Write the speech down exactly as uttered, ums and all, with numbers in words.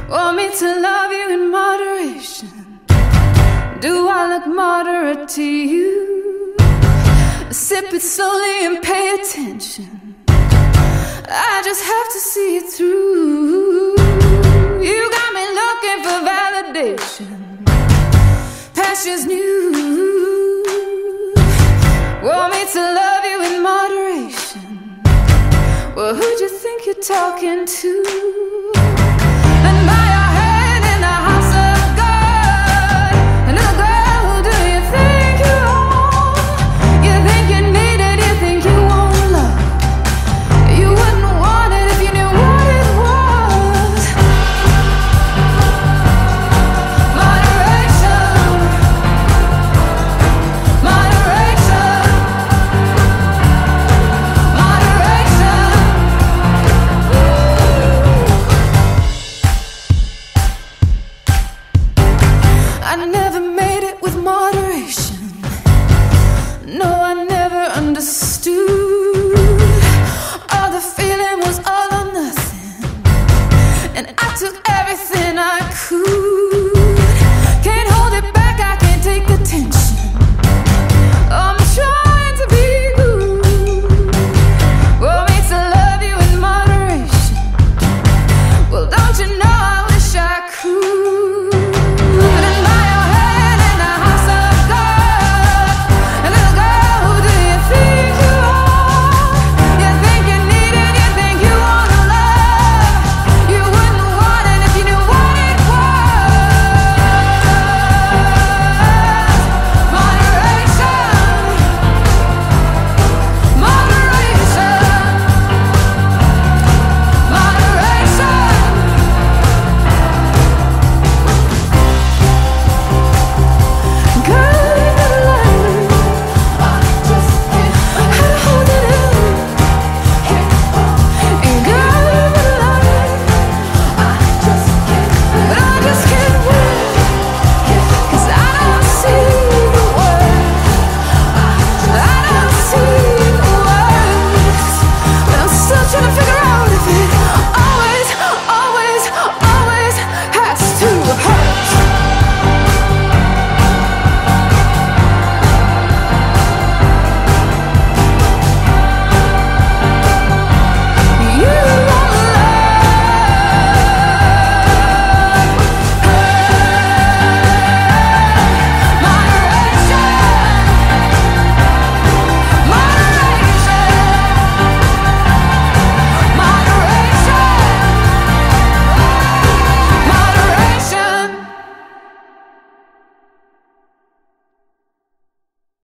Want me to love you in moderation? Do I look moderate to you? Sip it slowly and pay attention. I just have to see it through. You got me looking for validation. Pastures new. Want me to love you in moderation? Well, who'd you think you're talking to?